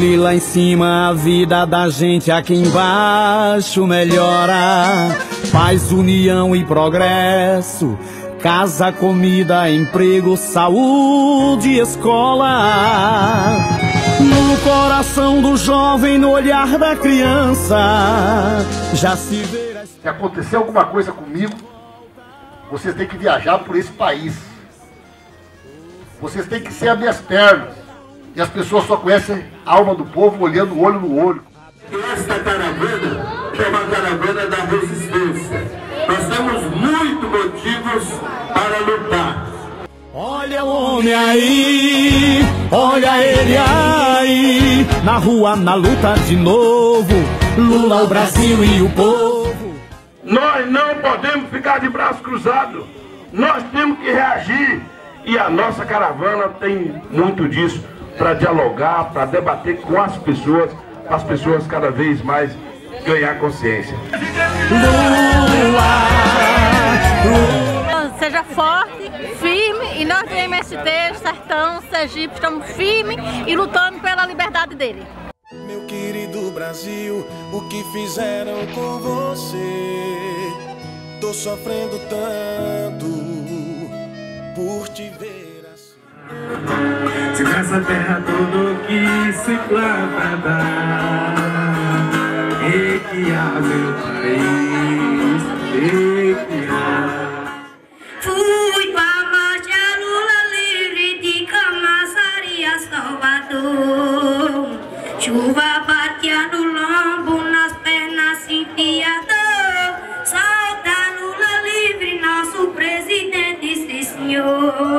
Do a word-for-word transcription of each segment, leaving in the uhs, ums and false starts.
ele lá em cima, a vida da gente aqui embaixo melhora. Paz, união e progresso, casa, comida, emprego, saúde, escola. No coração do jovem, no olhar da criança, já se vê. Se acontecer alguma coisa comigo, vocês têm que viajar por esse país. Vocês têm que ser as minhas pernas. E as pessoas só conhecem a alma do povo olhando olho no olho. Esta caravana é uma caravana da resistência. Nós temos muitos motivos para lutar. Olha o homem aí, olha ele aí, na rua, na luta de novo, Lula, o Brasil e o povo. Nós não podemos ficar de braço cruzado, nós temos que reagir. E a nossa caravana tem muito disso, para dialogar, para debater com as pessoas, para as pessoas cada vez mais ganhar consciência. Lula, Lula. Seja forte, firme, e nós do M S T, Sertão, Sergipe, estamos firmes e lutando pela liberdade dele. Meu querido Brasil, o que fizeram com você? Tô sofrendo tanto por te ver assim. Se nessa terra tudo que se planta dá, e que há meu país, e que há. Fui pra marcha Lula livre de Camaçari a Salvador. Chuva batia no lombo, nas pernas sentia dor. Solta Lula livre, nosso presidente, sim senhor.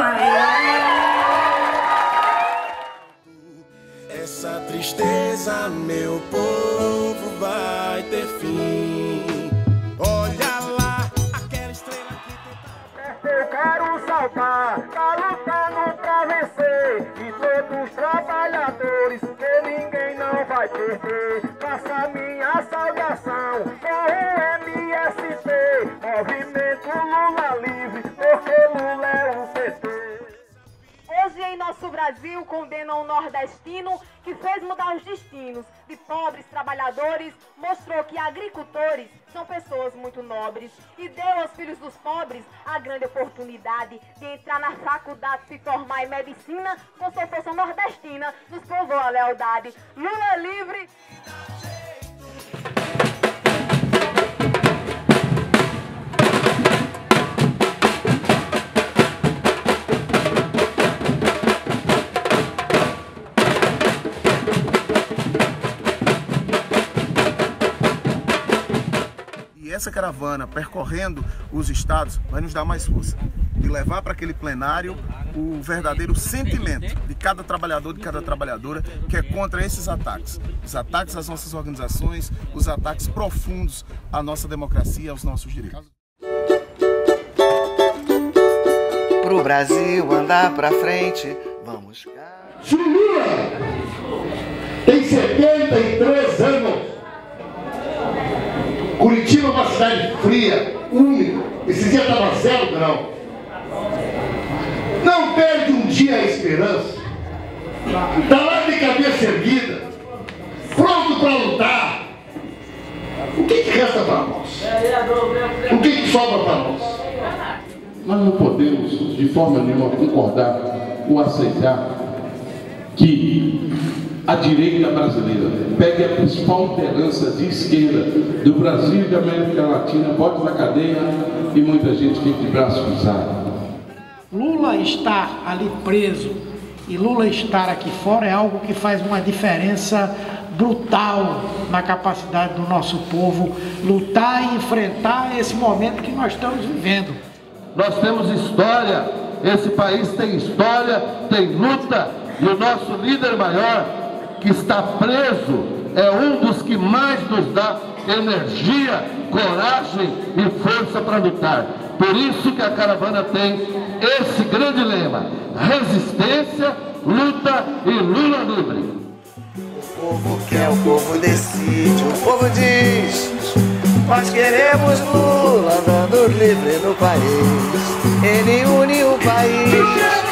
Essa tristeza, meu povo, vai ter fim. Olha lá, aquela estrela que Eu quero saltar, tá lutando pra vencer. E todos os trabalhadores, que ninguém não vai perder. Faça minha saudação com o M S T, Movimento Lula Livre, porque Lula é o P T. Hoje em nosso Brasil condenam um nordestino que fez mudar os destinos de pobres trabalhadores, mostrou que agricultores são pessoas muito nobres e deu aos filhos dos pobres a grande oportunidade de entrar na faculdade, se formar em medicina com sua força nordestina, nos provou a lealdade. Lula livre! E essa caravana percorrendo os estados vai nos dar mais força de levar para aquele plenário o verdadeiro sentimento de cada trabalhador, de cada trabalhadora que é contra esses ataques. Os ataques às nossas organizações, os ataques profundos à nossa democracia, aos nossos direitos. Pro Brasil andar pra frente, vamos cá. Se o Lula tem setenta e três anos, Curitiba é uma cidade fria, úmida. Esse dia estava zero grau. Não perde um dia a esperança. Está lá de cabeça erguida, pronto para lutar. O que, que resta para nós? O que, que sobra para nós? Nós não podemos, de forma nenhuma, concordar ou aceitar que a direita brasileira pegue a principal liderança de esquerda do Brasil e da América Latina, bote na cadeia e muita gente fique de braço cruzado. Lula estar ali preso e Lula estar aqui fora é algo que faz uma diferença brutal na capacidade do nosso povo lutar e enfrentar esse momento que nós estamos vivendo. Nós temos história, esse país tem história, tem luta, e o nosso líder maior, que está preso, é um dos que mais nos dá energia, coragem e força para lutar. Por isso que a caravana tem esse grande lema: resistência, luta e Lula livre. O povo quer, o povo decide, o povo diz: nós queremos Lula andando livre no país. Ele une o país.